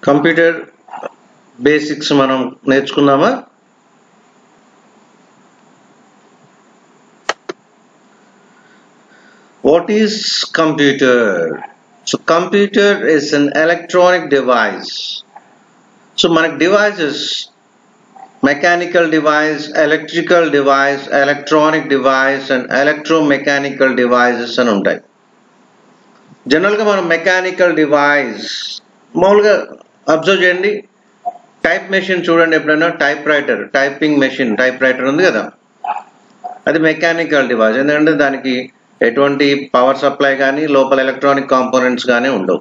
Computer basics మనం నేర్చుకుందామా? What is computer? So computer is an electronic device. So మనకి devices mechanical device, electrical device, electronic device and electromechanical devices అని ఉంటాయి. జనరల్గా మనం mechanical device మామూలుగా observe చేయండి. Type machine చూడండి, ఎప్పుడైనా type writer, typing machine, type writer ఉంది కదా, అది మెకానికల్ డివైస్. ఎందుకంటే దానికి ఎటువంటి పవర్ సప్లై కానీ లోపల ఎలక్ట్రానిక్ కాంపోనెంట్స్ కానీ ఉండవు.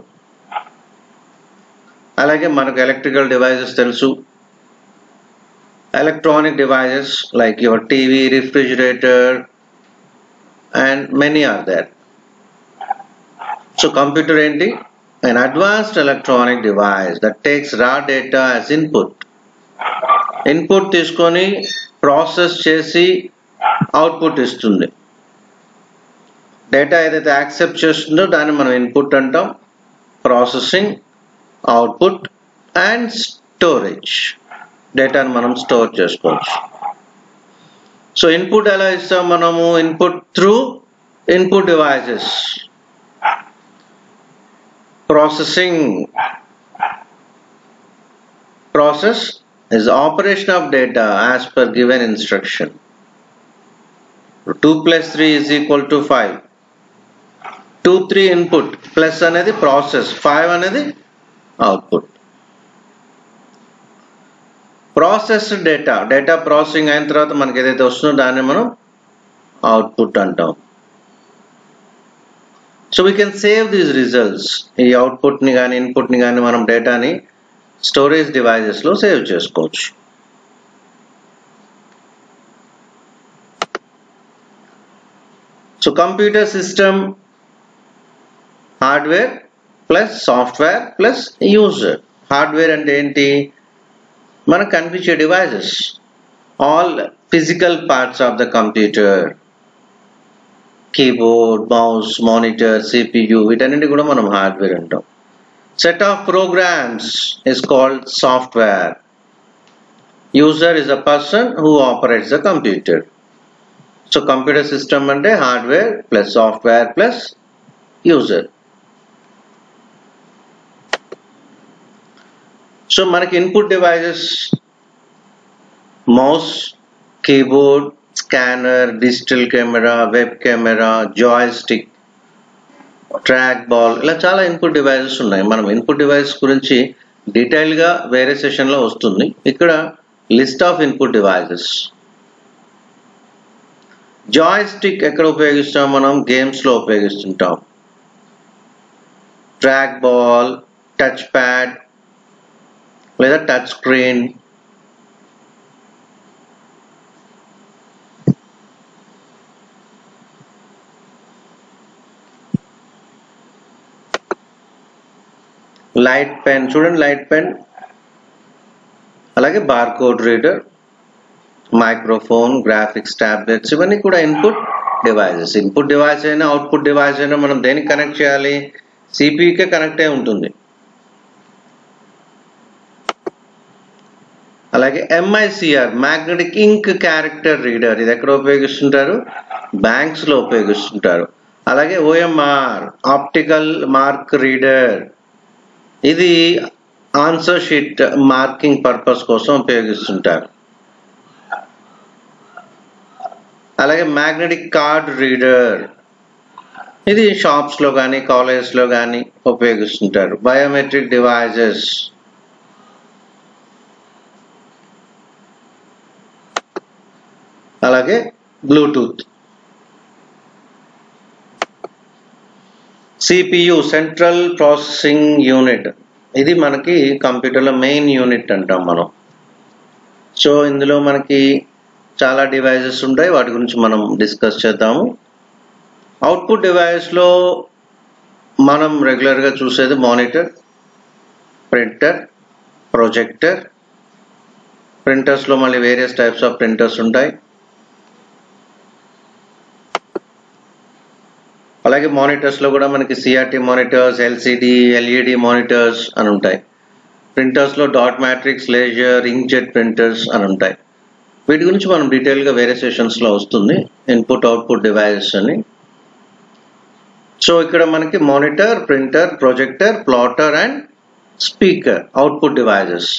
అలాగే మనకు ఎలక్ట్రికల్ డివైజెస్ తెలుసు. Electronic devices like your TV, refrigerator and many are there. So computer ఏంటి? an advanced electronic device that takes raw data as input. Input తీసుకొని ప్రాసెస్ చేసి అవుట్పుట్ ఇస్తుంది. డేటా ఏదైతే యాక్సెప్ట్ చేస్తుందో దాన్ని మనం ఇన్పుట్ అంటాం. Processing, output and storage. డేటాను మనం స్టోర్ చేసుకోవచ్చు. సో ఇన్పుట్ ఎలా ఇస్తాం మనము? Input through input devices. Process is operation of data as per given instruction. 2 plus 3 is equal to 5. 2, 3 input plus అనేది process, 5 అనేది output. Processed data ప్రాసెసింగ్ అయిన తర్వాత మనకి ఏదైతే వస్తుందో దాన్ని మనం అవుట్పుట్ అంటాం. So we can save these results. ఈ అవుట్పుట్ని కానీ ఇన్పుట్ని కానీ మనం డేటాని స్టోరేజ్ డివైజెస్లో సేవ్ చేసుకోవచ్చు. So computer system hardware plus software plus user. Hardware అంటే ఏంటి? మనకు కనిపించే devices, all physical parts of the computer. Keyboard, mouse, monitor, CPU, వీటన్నిటి కూడా మనం హార్డ్వేర్ అంటాం. Set of programs is called software. User is a person who operates the computer. So computer system అంటే hardware plus software plus user. So మనకి input devices mouse, keyboard, scanner, digital camera, web camera, joystick, track ball, ఇలా చాలా input devices ఉన్నాయి. మనం input device గురించి డీటెయిల్గా వేరే సెషన్లో వస్తుంది. ఇక్కడ list of input devices. Joystick ఎక్కడ ఉపయోగిస్తాం? మనం గేమ్స్లో ఉపయోగిస్తుంటాం. ట్రాక్ బాల్, టచ్ ప్యాడ్ లేదా టచ్ స్క్రీన్. లైట్ పెన్ చూడండి, లైట్ పెన్. అలాగే barcode reader, microphone, graphics tablets, ఇవన్నీ కూడా ఇన్పుట్ డివైజెస్. ఇన్పుట్ డివైస్ అయినా అవుట్పుట్ డివైస్ అయినా మనం దేనికి కనెక్ట్ చేయాలి? సిపియుకే కనెక్ట్ అయి ఉంటుంది. అలాగే MICR, magnetic ink character reader, ఇది ఎక్కడ ఉపయోగిస్తుంటారు? బ్యాంక్స్లో ఉపయోగిస్తుంటారు. అలాగే OMR, ఆప్టికల్ మార్క్ రీడర్, ఇది ఆన్సర్ షీట్ మార్కింగ్ పర్పస్ కోసం ఉపయోగిస్తుంటారు. అలాగే మ్యాగ్నెటిక్ కార్డ్ రీడర్, ఇది షాప్స్లో కానీ కాలేజెస్లో కానీ ఉపయోగిస్తుంటారు. బయోమెట్రిక్ డివైజెస్, అలాగే Bluetooth. CPU, central processing unit, ఇది మనకి కంప్యూటర్లో మెయిన్ యూనిట్ అంటాం మనం. సో ఇందులో మనకి చాలా డివైజెస్ ఉంటాయి, వాటి గురించి మనం డిస్కస్ చేద్దాము. అవుట్పుట్ డివైస్లో మనం రెగ్యులర్గా చూసేది మానిటర్, ప్రింటర్, ప్రొజెక్టర్. ప్రింటర్స్లో మళ్ళీ వేరియస్ టైప్స్ ఆఫ్ ప్రింటర్స్ ఉంటాయి. అలాగే మానిటర్స్లో కూడా మనకి CRT monitors, LCD, LED monitors అని ఉంటాయి. ప్రింటర్స్లో dot matrix, laser, inkjet printers అని ఉంటాయి. వీటి గురించి మనం డీటెయిల్గా వేరే సెషన్స్లో వస్తుంది, ఇన్పుట్ అవుట్పుట్ డివైజెస్ అని. సో ఇక్కడ మనకి monitor, printer, projector, plotter and speaker output devices.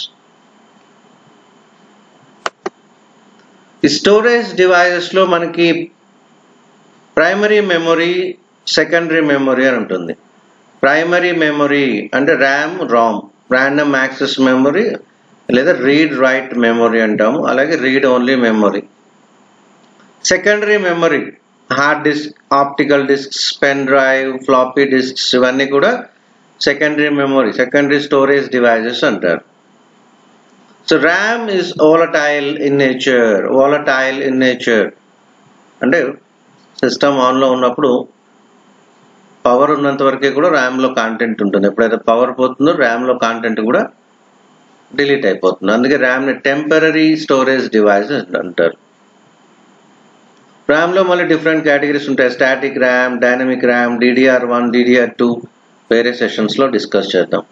ఈ స్టోరేజ్ డివైజెస్లో మనకి ప్రైమరీ మెమొరీ, సెకండరీ మెమొరీ అని ఉంటుంది. ప్రైమరీ మెమొరీ అంటే RAM, RAM, random access memory లేదా రీడ్ రైట్ మెమొరీ అంటాము. అలాగే read only memory. Secondary memory hard disk, optical disks, pen drive, floppy disks ఇవన్నీ కూడా secondary memory, secondary storage devices అంటారు. So RAM is volatile in nature అంటే system ఆన్లో ఉన్నప్పుడు power ఉన్నంత వరకే కూడా ర్యామ్లో కాంటెంట్ ఉంటుంది. ఎప్పుడైతే పవర్ పోతుందో ర్యామ్లో కాంటెంట్ కూడా డిలీట్ అయిపోతుంది. అందుకే ర్యామ్ని టెంపరరీ స్టోరేజ్ డివైస్ అంటారు. ర్యామ్లో మళ్ళీ డిఫరెంట్ కేటగిరీస్ ఉంటాయి. Static RAM, dynamic RAM, DDR1, DDR2 వేరే సెషన్స్లో డిస్కస్ చేద్దాం.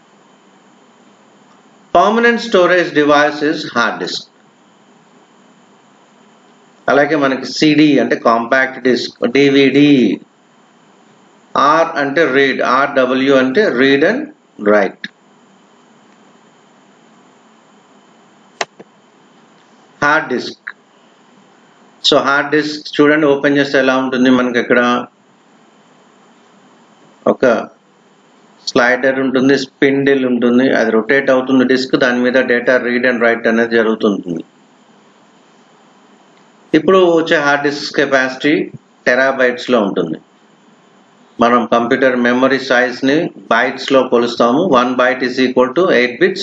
Permanent storage device is hard disk. అలాగే మనకి CD అంటే కాంపాక్ట్ డిస్క్, DVD, R అంటే రీడ్, RW అంటే read and write. Hard disk. So hard disk చూడండి, ఓపెన్ చేస్తే ఎలా ఉంటుంది. మనకి ఇక్కడ ఒక స్లైడర్ ఉంటుంది, స్పిన్డిల్ ఉంటుంది, అది రొటేట్ అవుతుంది డిస్క్, దాని మీద డేటా రీడ్ అండ్ రైట్ అనేది జరుగుతుంటుంది. ఇప్పుడు వచ్చే హార్డ్ డిస్క్ కెపాసిటీ టెరాబైట్స్లో ఉంటుంది. మనం కంప్యూటర్ మెమరీ సైజ్ని బైట్స్లో కొలుస్తాము. 1 byte is equal to 8 bits,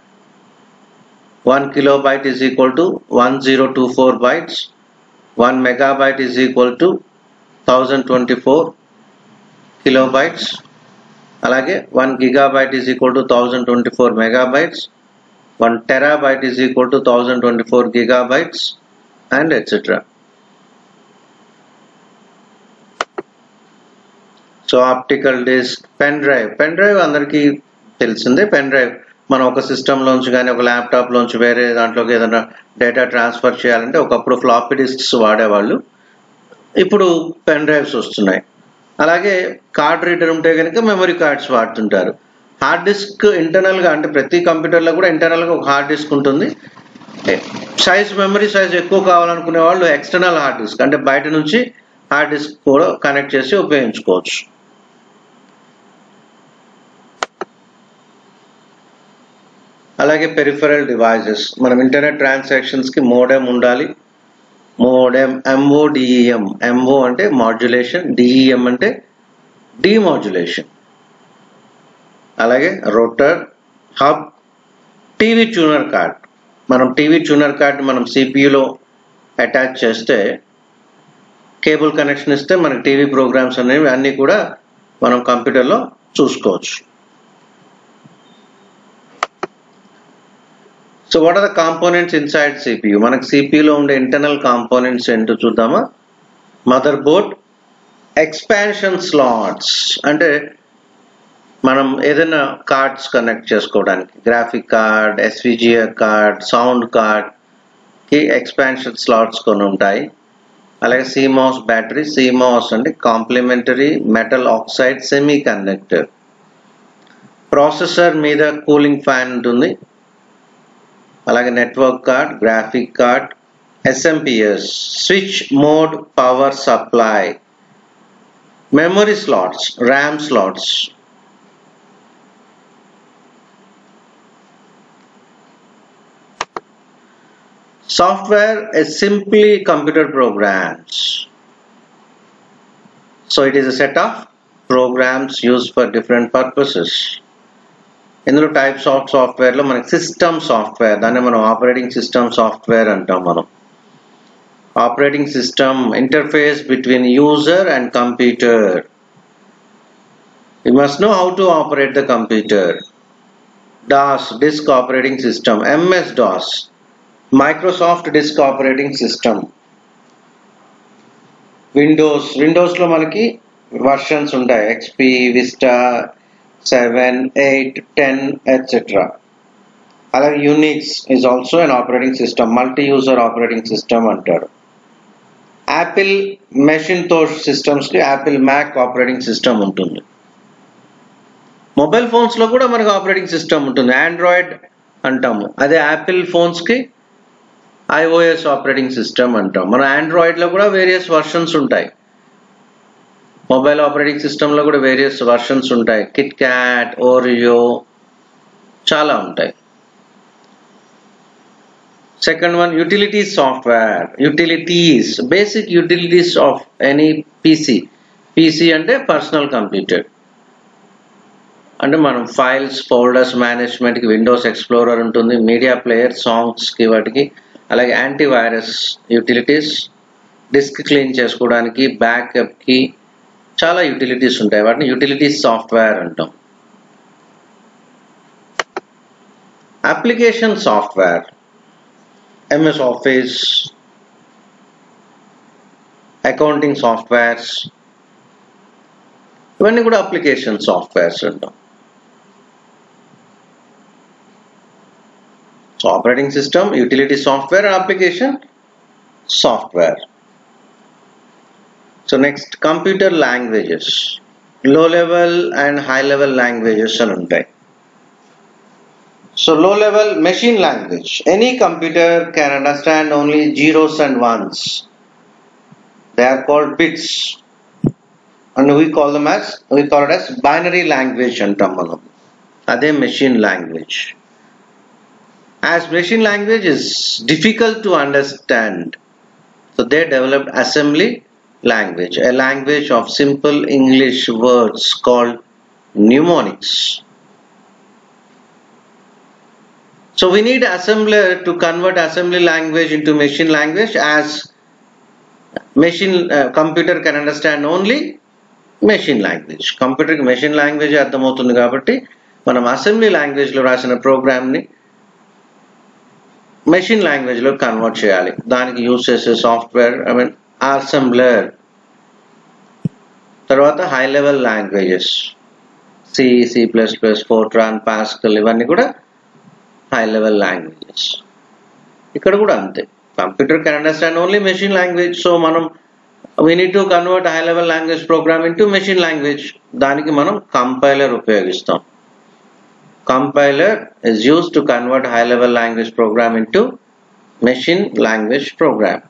1 kilobyte is equal to 1024 bytes, 1 megabyte is equal to 1024 kilobytes. అలాగే 1 gigabyte is equal to 1024 megabytes, 1 terabyte is equal to 1024 gigabytes and etc. So optical disk, pen drive అందరికీ తెలిసిందే. Pen drive మనం ఒక సిస్టంలోంచి కానీ ఒక ల్యాప్టాప్లోంచి వేరే దాంట్లోకి ఏదైనా డేటా ట్రాన్స్ఫర్ చేయాలంటే ఒకప్పుడు ఫ్లాపీ డిస్క్స్ వాడేవాళ్ళు, ఇప్పుడు పెన్ డ్రైవ్స్ వస్తున్నాయి. అలాగే కార్డ్ రీడర్ ఉంటే కనుక మెమరీ కార్డ్స్ వాడుతుంటారు. హార్డ్ డిస్క్ ఇంటర్నల్గా అంటే ప్రతి కంప్యూటర్లో కూడా ఇంటర్నల్గా ఒక హార్డ్ డిస్క్ ఉంటుంది. మెమరీ సైజ్ ఎక్కువ కావాలనుకునే వాళ్ళు ఎక్స్టర్నల్ హార్డ్ డిస్క్ అంటే బయట నుంచి హార్డ్ డిస్క్ కూడా కనెక్ట్ చేసి ఉపయోగించుకోవచ్చు. అలాగే పెరిఫెరల్ డివైజెస్, మనం ఇంటర్నెట్ ట్రాన్సాక్షన్స్కి మోడెమ్ ఉండాలి. Modem, MODEM. MO అంటే మాడ్యులేషన్, DEM అంటే డిమాడ్యులేషన్. అలాగే router, hub, TV tuner card. మనం టీవీ ట్యూనర్ కార్డ్ మనం CPUలో అటాచ్ చేస్తే, కేబుల్ కనెక్షన్ ఇస్తే మనకి టీవీ ప్రోగ్రామ్స్ అనేవి అన్నీ కూడా మనం కంప్యూటర్లో చూసుకోవచ్చు. So what are the components inside CPU? మనకి CPUలో ఉండే ఇంటర్నల్ కాంపోనెంట్స్ ఏంటో చూద్దామా. మదర్ బోర్డ్, ఎక్స్పాన్షన్ స్లాట్స్ అంటే మనం ఏదైనా కార్డ్స్ కనెక్ట్ చేసుకోవడానికి, graphic card, SVGA card, sound కార్డ్కి ఎక్స్పాన్షన్ స్లాట్స్ కొన్ని ఉంటాయి. అలాగే CMOS బ్యాటరీ, CMOS అంటే complementary metal oxide semiconductor. Processor మీద కూలింగ్ ఫ్యాన్ ఉంటుంది. అలాగే network card, graphic card, SMPS, switch mode power supply, memory slots, RAM slots. Software is simply computer programs. So it is a set of programs used for different purposes. ఇందులో types of సాఫ్ట్వేర్లో మనకి system software, దాన్ని మనం operating system software అంటాం. మనం operating system interface between user and computer. You must know how to operate the computer. DOS, disk operating system. MS-DOS, Microsoft disk operating system. విండోస్లో మనకి versions ఉంటాయి, XP, Vista, 7, 8, 10 etc. అలాగే Unix is also an operating system, multi user operating system అంటారు. Apple Macintosh సిస్టమ్స్కి Apple Mac operating system ఉంటుంది. Mobile ఫోన్స్లో కూడా మనకు ఆపరేటింగ్ సిస్టమ్ ఉంటుంది, ఆండ్రాయిడ్ అంటాము. అదే యాపిల్ ఫోన్స్కి iOS ఆపరేటింగ్ సిస్టమ్ అంటాం. మన ఆండ్రాయిడ్లో కూడా వేరియస్ వర్షన్స్ ఉంటాయి, మొబైల్ ఆపరేటింగ్ సిస్టంలో కూడా వేరియస్ వర్షన్స్ ఉంటాయి, కిట్ క్యాట్, ఓరియో, చాలా ఉంటాయి. Second one, utilities software. Utilities, basic utilities of any PC. PC అంటే పర్సనల్ కంప్యూటర్. అంటే మనం ఫైల్స్, ఫోల్డర్స్ మేనేజ్మెంట్కి విండోస్ ఎక్స్ప్లోరర్ ఉంటుంది, మీడియా ప్లేయర్, సాంగ్స్కి వాటికి, అలాగే యాంటీవైరస్ యూటిలిటీస్, డిస్క్ క్లీన్ చేసుకోవడానికి, బ్యాకప్కి చాలా యూటిలిటీస్ ఉంటాయి, వాటిని యూటిలిటీస్ సాఫ్ట్వేర్ అంటాం. Application software, MS Office, accounting softwares, ఇవన్నీ కూడా అప్లికేషన్ సాఫ్ట్వేర్స్ అంటాం. So operating system, utility software, application software. So next computer languages, low level and high level languages అని ఉంటాయి. So low level machine language, any computer can understand only zeros and ones. They are called bits, and we call it as binary language antam manam. Ade machine language. As machine language is difficult to understand, so they developed assembly language, a language of simple English words called mnemonics. So we need assembler to convert assembly language into machine language, as computer can understand only machine language. Computer ki machine language అర్థమవుతుంది కాబట్టి మనం assembly లాంగ్వేజ్లో రాసిన ప్రోగ్రామ్ని machine లాంగ్వేజ్లో convert చేయాలి. దానికి use చేసే సాఫ్ట్వేర్ అసెంబ్లర్. తర్వాత high level languages, C++, Fortran, Pascal, ఇవన్నీ కూడా high level languages. ఇక్కడ కూడా అంతే, computer can understand only machine language. So మనం we need to convert high level language program into machine language. దానికి మనం కంపైలర్ ఉపయోగిస్తాం. Compiler is used to convert high level language program into machine language program.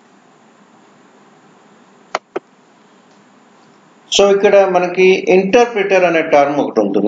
సో ఇక్కడ మనకి interpreter అనే term ఒకటి ఉంటుంది.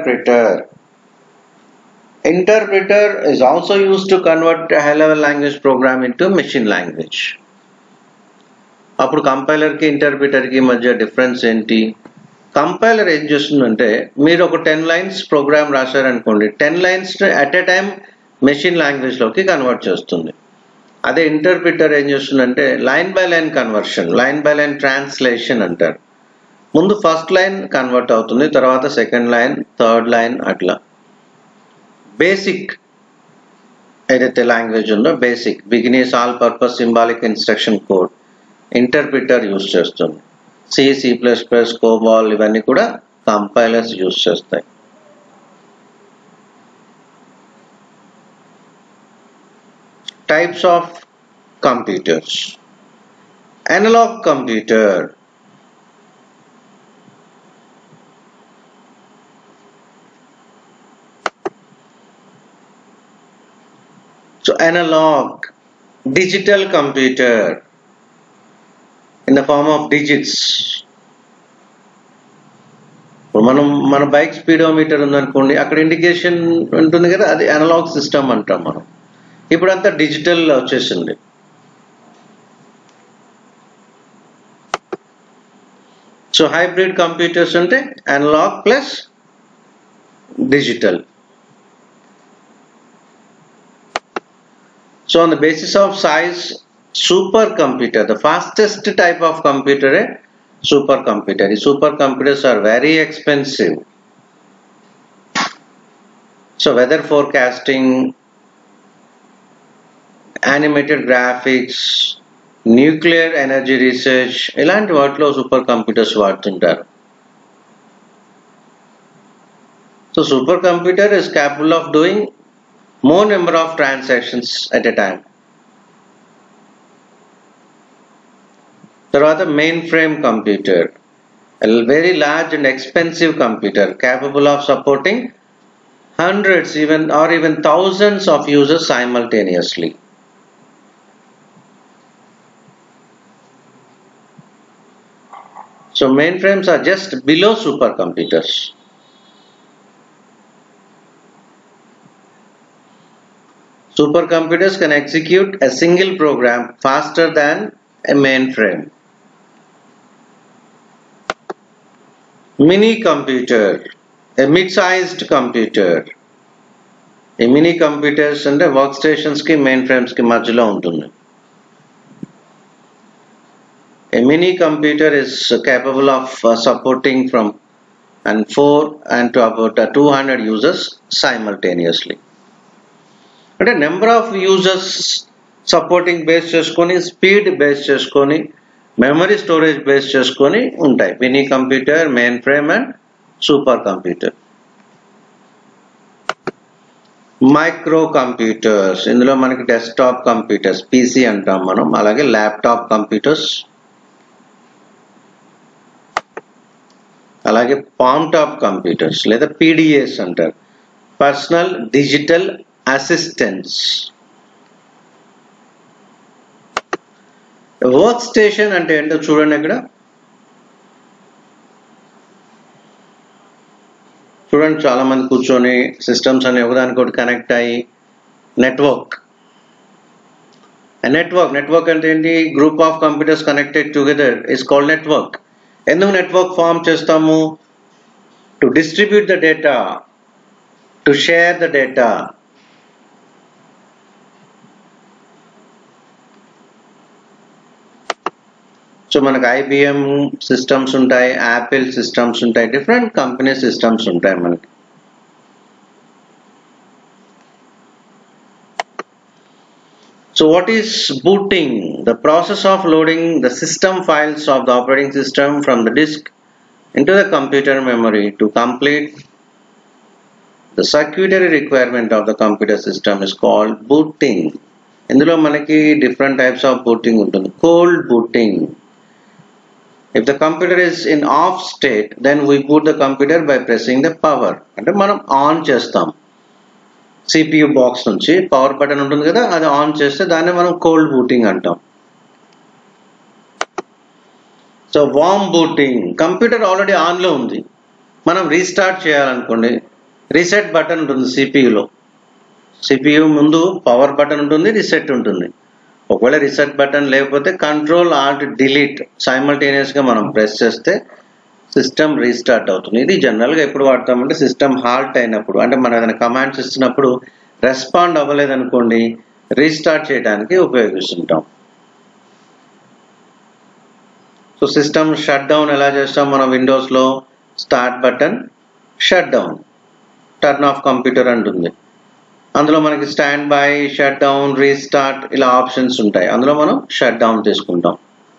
Interpreter is also used to convert a high level language program into machine language. అప్పుడు కంపైలర్ కి interpreter కి మధ్య డిఫరెన్స్ ఏంటి? కంపైలర్ ఏం చేస్తుందంటే, మీరు ఒక 10 లైన్స్ ప్రోగ్రామ్ రాశారనుకోండి, 10 lines at a time machine language లోకి కన్వర్ట్ చేస్తుంది. అదే ఇంటర్ప్రిటర్ ఏం చేస్తుందంటే line by line conversion, line by line translation అంటారు. ముందు ఫస్ట్ లైన్ కన్వర్ట్ అవుతుంది, తర్వాత సెకండ్ లైన్, థర్డ్ లైన్, అట్లా. బేసిక్ ఏదైతే లాంగ్వేజ్ ఉందో, BASIC beginners all purpose symbolic instruction code interpreter use చేస్తుంది. C++, కోబాల్, ఇవన్నీ కూడా కంపైలర్స్ యూజ్ చేస్తాయి. Types of computers, analog computer, so analog, digital computer in the form of digits. మన bike speedometer ఉందనుకోండి, అక్కడ indication ఉంటుంది కదా, అది అనలాగ్ సిస్టమ్ అంటాం మనం. ఇప్పుడంతా డిజిటల్ వచ్చేసింది. సో హైబ్రిడ్ కంప్యూటర్స్ అంటే analog plus digital. So on the basis of size, supercomputer, the fastest type of computer, supercomputer. The supercomputers are very expensive. So weather forecasting, animated graphics, nuclear energy research, ఇలాంటి వాటిలో super computers వాడుతుంటారు. So supercomputer is capable of doing more number of transactions at a time. తర్వాత mainframe computer, a very large and expensive computer capable of supporting hundreds even thousands of users simultaneously. So mainframes are just below supercomputers. Supercomputers can execute a single program faster than a mainframe. Mini computer, a mid-sized computer. A mini computers and workstations ki mainframes ki madhyalo untundi. A mini computer is capable of supporting from 4 to about 200 users simultaneously. అంటే number of users supporting base చేసుకొని, speed base చేసుకొని, memory storage base చేసుకొని ఉంటాయి mini computer, mainframe and super computer. Micro computers, ఇందులో మనకి desktop computers PC అంటాం మనం, అలాగే ల్యాప్టాప్ కంప్యూటర్స్, అలాగే పామ్ టాప్ కంప్యూటర్స్ లేదా పీడిఎస్ అంటారు, personal digital assistants. Workstation అంటే ఏంటో చూడండి. ఇక్కడ చూడండి, చాలా మంది కూర్చొని సిస్టమ్స్ అనే ఒకదానికొకటి కనెక్ట్ అయ్యి నెట్వర్క్ అంటే ఏంటి? Group of computers connected together is called network. ఎందుకు నెట్వర్క్ ఫామ్ చేస్తాము? To distribute the data, to share the data. So మనకు ఐబిఎం సిస్టమ్స్ ఉంటాయి, యాపిల్ సిస్టమ్స్ ఉంటాయి, డిఫరెంట్ కంపెనీ సిస్టమ్స్ ఉంటాయి మనకి. So what is booting? The process of loading the system files of the operating system from the disk into the computer memory to complete the circuitry requirement of the computer system is called booting. ఇందులో మనకి different types of booting ఉంటుంది. Cold booting. If the computer is in off state, then we boot the computer by pressing the power. అంటే మనం on చేస్తాం. CPU box నుంచి power button ఉంటుంది కదా, అది ఆన్ చేస్తే దాన్ని మనం కోల్డ్ బూటింగ్ అంటాం. So warm booting, computer already ఆన్లో ఉంది, మనం రీస్టార్ట్ చేయాలనుకోండి, రీసెట్ బటన్ ఉంటుంది సిపియులో. సిపియు ముందు పవర్ బటన్ ఉంటుంది, రీసెట్ ఉంటుంది. ఒకవేళ రీసెట్ బటన్ లేకపోతే కంట్రోల్ ఆల్ట్ డిలీట్ సైమల్టేనియస్గా మనం ప్రెస్ చేస్తే సిస్టమ్ రీస్టార్ట్ అవుతుంది. ఇది జనరల్గా ఎప్పుడు వాడతామంటే సిస్టమ్ హాల్ట్ అయినప్పుడు, అంటే మనం ఏదైనా కమాండ్స్ ఇస్తున్నప్పుడు రెస్పాండ్ అవ్వలేదనుకోండి, రీస్టార్ట్ చేయడానికి ఉపయోగిస్తుంటాం. సో సిస్టమ్ షట్ డౌన్ ఎలా చేస్తాం మనం? విండోస్లో start button, shut down, turn off computer అంటుంది. అందులో మనకి stand by, shut down, restart ఇలా ఆప్షన్స్ ఉంటాయి. అందులో మనం షట్ డౌన్ తీసుకుంటాం.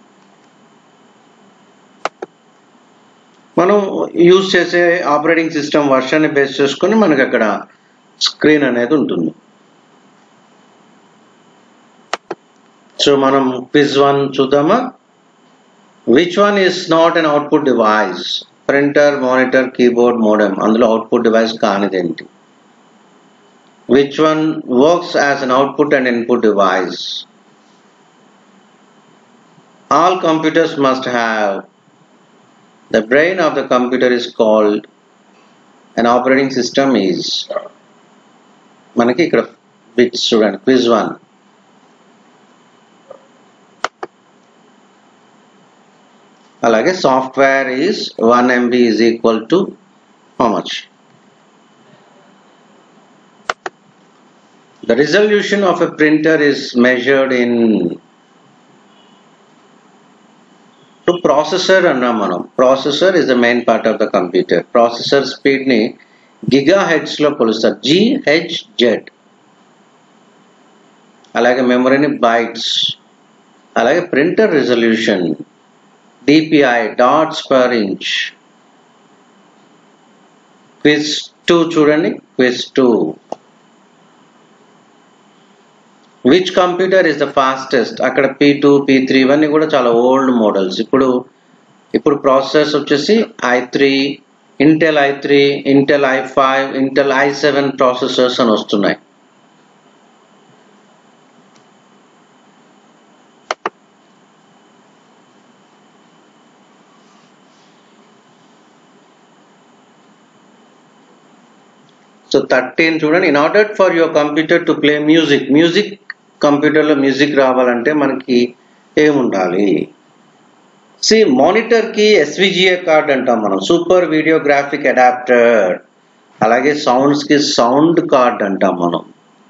మనం యూజ్ చేసే ఆపరేటింగ్ సిస్టమ్ వర్షన్ బేస్ చేసుకొని మనకి అక్కడ స్క్రీన్ అనేది ఉంటుంది. సో మనం క్విజ్ 1 చూద్దామా? Which one is not an output device? Printer, monitor, keyboard, modem. అందులో అవుట్పుట్ డివైస్ కానిదేంటి? Which one works as an output and input device? All computers must have. The brain of the computer is called an operating system is. మనకి ఇక్కడ bits చూడండి. Quiz 1. అలాగే software is 1 MB is equal to how much? The resolution of a printer is measured in to processor అన్నా మనం. Processor is the main part of the computer. Processor speed ని gigahertz లో కొలుస్తారు, GHz. అలాగే మెమరీని bytes. అలాగే printer resolution DPI, dots per inch. Quiz 2 చూడండి. Quiz 2. Which computer is the fastest, అక్కడ P2 P3 ఇవన్నీ కూడా చాలా ఓల్డ్ మోడల్స్. ఇప్పుడు ప్రాసెసర్స్ వచ్చేసి i3, Intel i3, Intel i5, Intel i7 processors అని వస్తున్నాయి. సో 13 చూడండి, in order for your computer to play music కంప్యూటర్లో మ్యూజిక్ రావాలంటే మనకి ఏముండాలి? మానిటర్ కి SVGA కార్డ్ అంటాం మనం, సూపర్ వీడియో గ్రాఫిక్ అడాప్టర్. అలాగే సౌండ్స్ కి సౌండ్ కార్డ్ అంటాం మనం.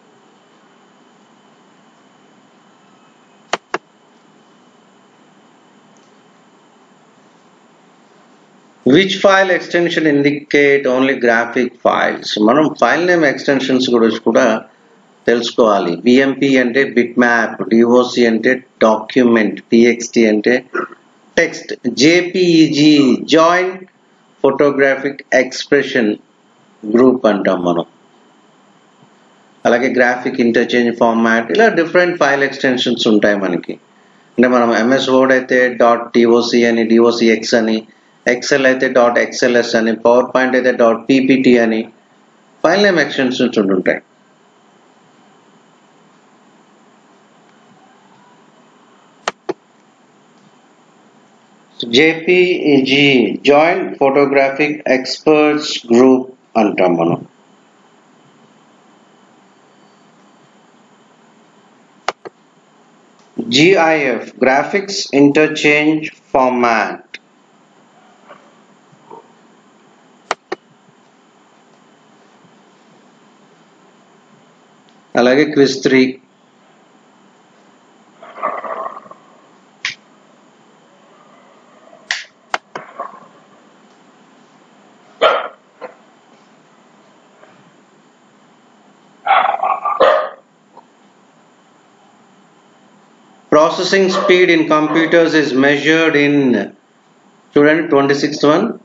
Which file extension indicate only graphic files? మనం ఫైల్ నేమ్ ఎక్స్టెన్షన్స్ గురించి కూడా తెలుసుకోవాలి. BMP అంటే బిట్ మ్యాప్, DOC అంటే డాక్యుమెంట్, TXT అంటే text, JPEG joint photographic expression group అంటాం మనం. అలాగే గ్రాఫిక్ ఇంటర్చేంజ్ ఫార్మాట్, ఇలా డిఫరెంట్ ఫైల్ ఎక్స్టెన్షన్స్ ఉంటాయి మనకి. అంటే మనం MS వర్డ్ అయితే .doc అని, docx అని, ఎక్సెల్ అయితే .xls అని, పవర్ పాయింట్ అయితే .ppt అని ఫైల్ నేమ్ ఎక్స్టెన్షన్స్ ఉంటుంటాయి. JPEG joint photographic experts group అంటాం మనం. GIF graphics interchange format. అలాగే quiz 3. Processing speed in computers is measured in, చూడండి 26th one,